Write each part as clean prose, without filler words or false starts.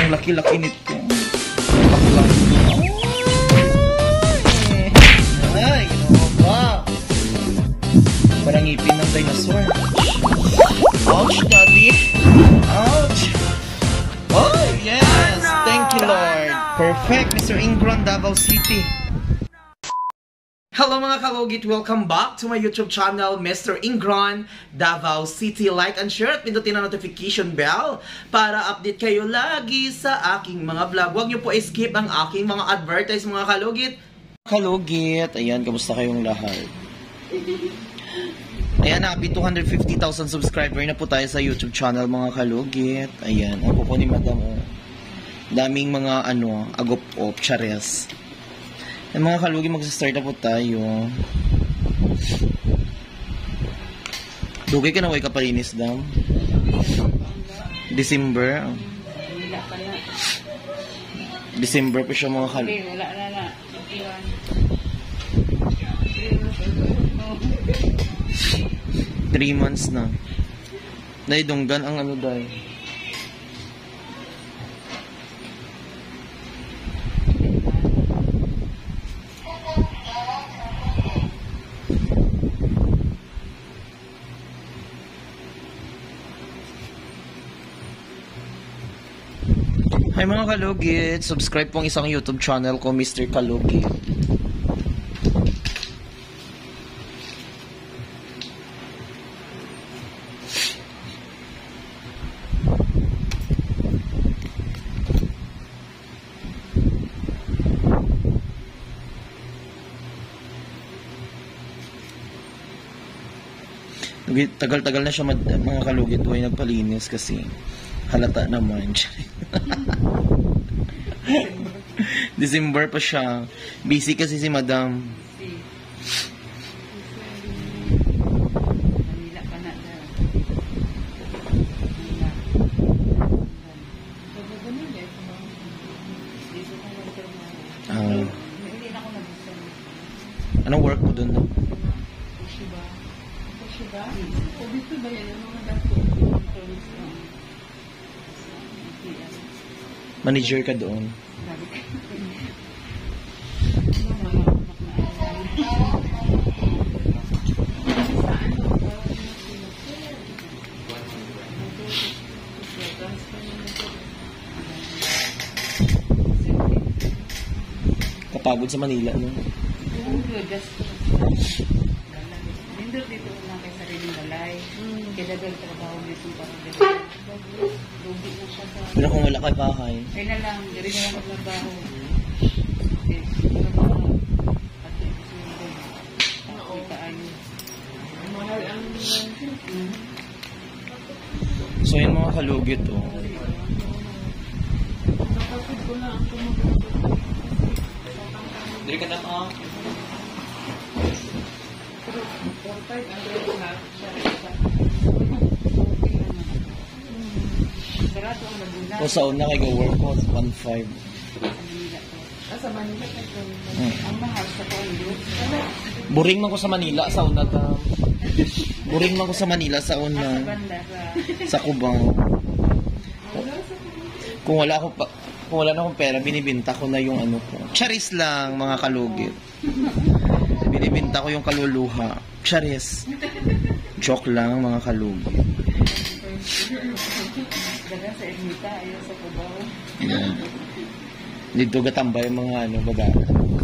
Ang laki-laki nito. Baklang. Ay, ginawa ba? Parang ngipin ng dinosaur. Ouch, daddy. Ouch. Oh, yes. Thank you, Lord. Perfect, MR.Ingrown, Davao City. Hello mga kalugit! Welcome back to my YouTube channel, MR.Ingrown, Davao City. Like and share at pindutin ang notification bell para update kayo lagi sa aking mga vlog. Huwag niyo po skip ang aking mga advertise mga kalugit. Kalugit! Ayan, kamusta kayong lahat? Ayan, happy 250,000 subscriber na po tayo sa YouTube channel mga kalugit. Ayan, ang po ni Madam. Daming mga agop-op, chares. Yung mga kalugit, mag-start na po tayo. Dugay ka na, way kapalinis daw. December. December pa siya mga kalugit. Wala. 3 months na. Dahil dunggan ang dahil. Hi mga kalugit, subscribe pong isang YouTube channel ko, Mr. Kalugit. Tagal-tagal na siya mga kalugit, huwag nagpalinis kasi halata naman. December pa siya. Busy kasi si Madam. Manila pa na hindi na ako nag-isang. Anong work mo dun? Shiba? O dito ba yan? Ano mga dato? Manager ka doon. Kapagod sa Manila, no? Nindot dito lang kay sariling balay. Kaya dagal trabaho dito para dito. Lugi na siya sa... Pero kung wala kay bahay. Kaya na lang, diri na lang maglabaho. So yun mga kalugit, oh. Diri ka na pa. O sa una kay go-work ko, 1.5. Sa Manila, ang mahal sa kondo. Buring man ko sa Manila sa una ta. Buring man ko sa Manila sa una. Sa Cubao. Kung wala na akong pera, binibenta ko na yung ko. Charis lang mga kalugit. Binibenta ko yung kaluluha. Charis. Joke lang mga kalugit. Dagan sa Ermita, ayaw sa Cubao. Dito gatambay yung mga babae.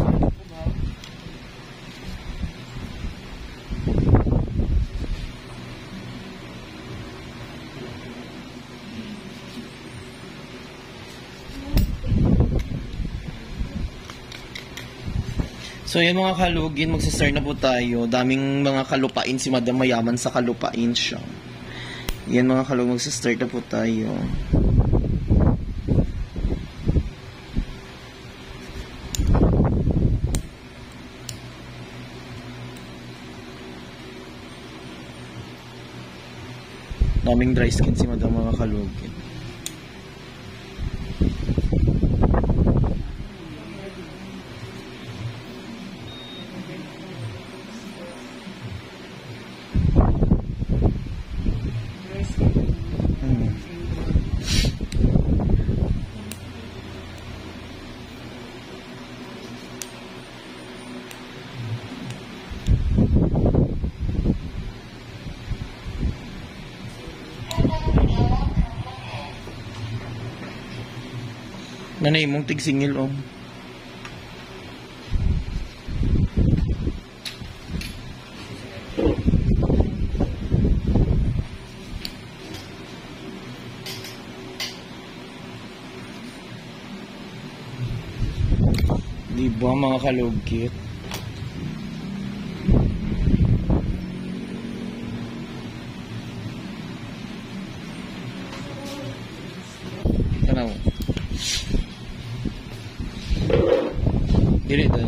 So yun mga kalugin, magsistart na po tayo. Daming mga kalupain si Madam, mayaman sa kalupain siya. Yan mga kalugin, magsistart na po tayo. Daming dry skin si Madam mga kalugin. Nanay mong tigsingil oh. Diba mga kalugkit? Tanaw. Dili tayo.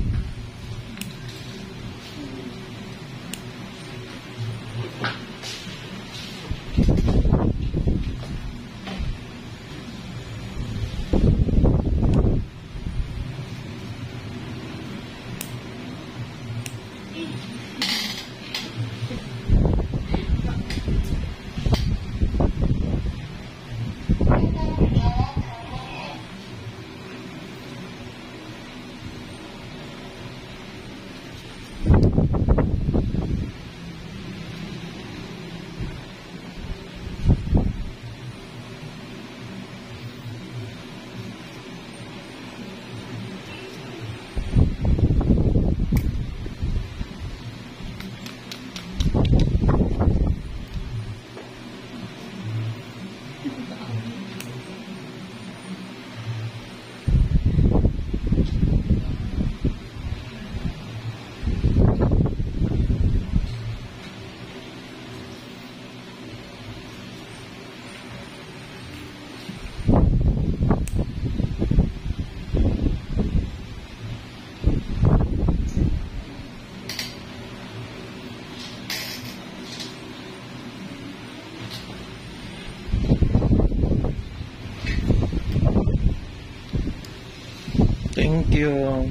Thank you.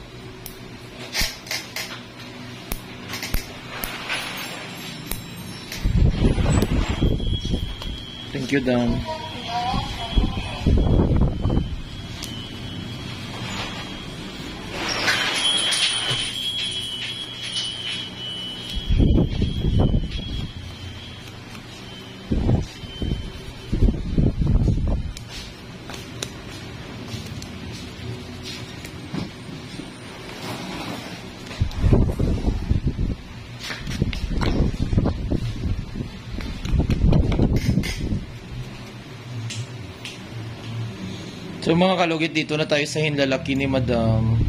Thank you, Dan. So mga kalugit, dito na tayo sa hinlalaki ni Madam.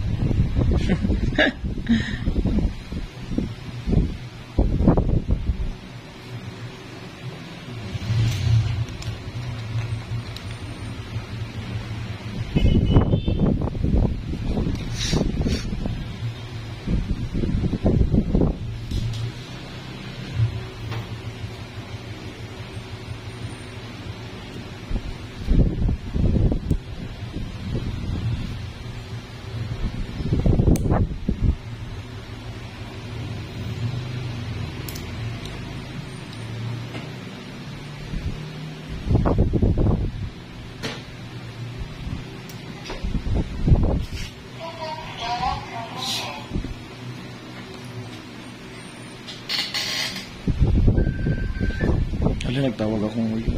Wala, nagtawag akong ulo.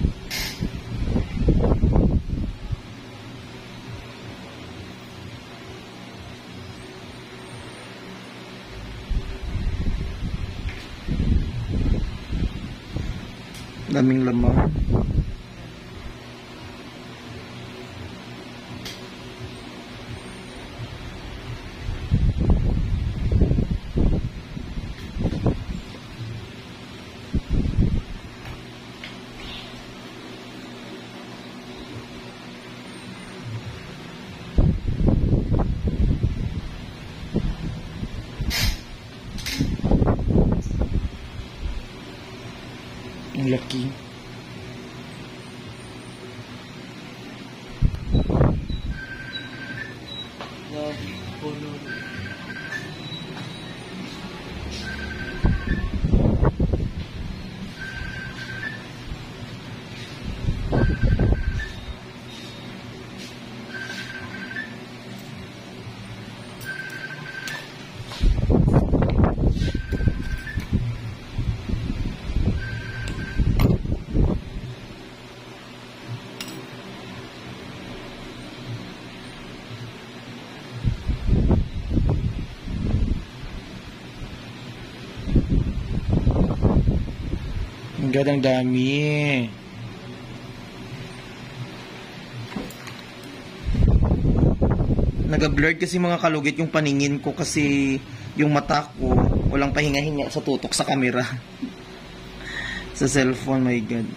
Daming lamang. Ang laki. God, ang dami. Nag-blurred kasi mga kalugit yung paningin ko kasi yung mata ko walang pahinga-hinga sa tutok sa camera. Sa cellphone, my God.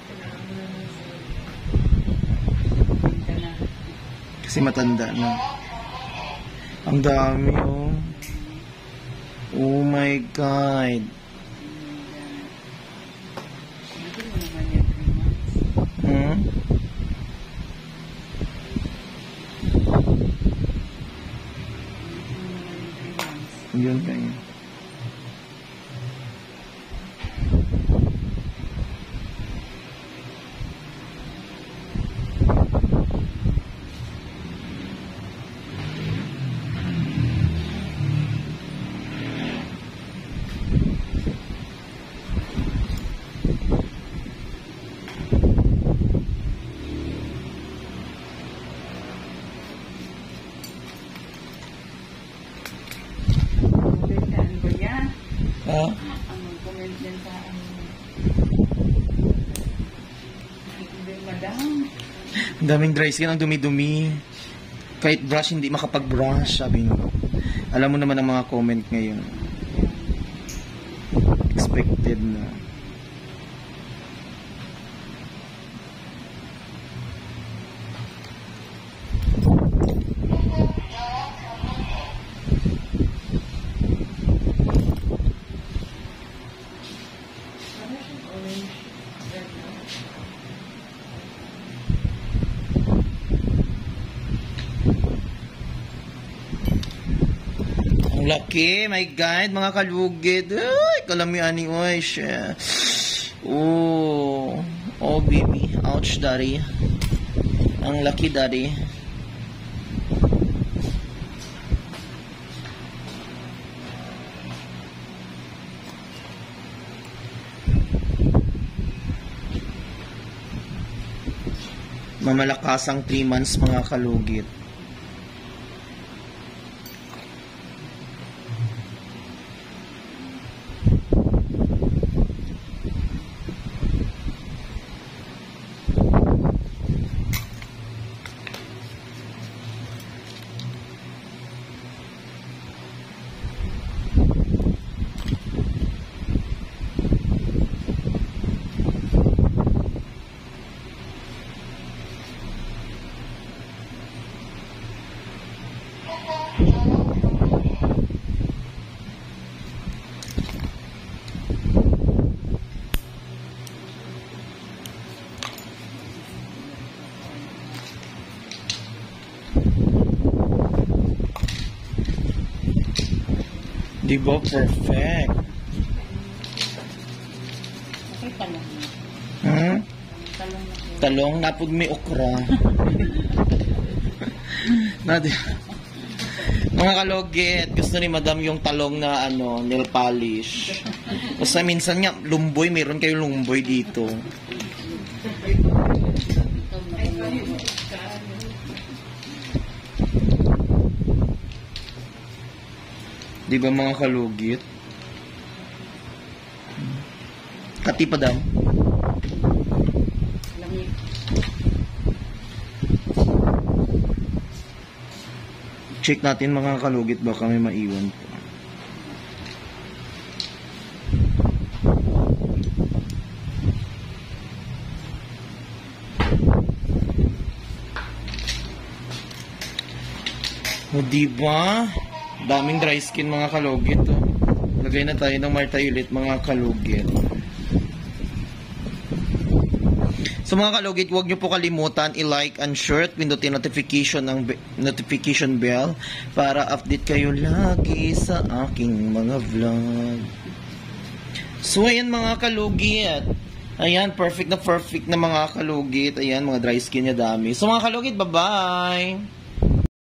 Kasi matanda na. Ang dami, oh. Oh my God. Yun kayo. Ang comment din sa madam. Ang daming dry skin, ang dumi-dumi. Kahit brush, hindi makapag-brush, sabi nyo. Alam mo naman ang mga comment ngayon. Expected na. Laki, my God, mga kalugid. Ay, kalamian ni oy, siya. Oh, oh baby, ouch daddy. Ang laki daddy. Mamalakasang 3 months mga kalugit. Diba? Perfect. Okay, talong. Hmm? Talong na. Talong, napod may okra. Mga kalugit, gusto ni madam yung talong na nail polish. Basta minsan nga, lumboy, meron kayo lumboy dito. Di ba mga kalugit? Kati pa daw. Lamig. Check natin mga kalugit, baka may maiwan po. O diba? Daming dry skin mga kalugit. Oh. Lagay na tayo ng martayulit mga kalugit. So mga kalugit, huwag nyo po kalimutan i-like and share at pindutin notification bell para update kayo lagi sa aking mga vlog. So ayan mga kalugit. Ayan, perfect na mga kalugit. Ayan, mga dry skin niya dami. So mga kalugit, bye-bye!